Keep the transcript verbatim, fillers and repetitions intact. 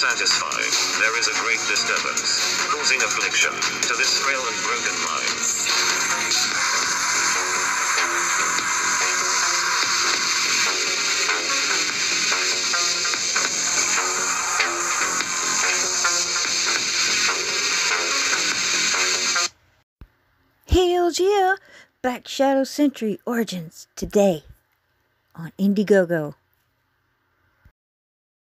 satisfied, there is a great disturbance, causing affliction, to this frail and broken mind. Hells yeah! Back Shadow Sentry Origins today on Indiegogo.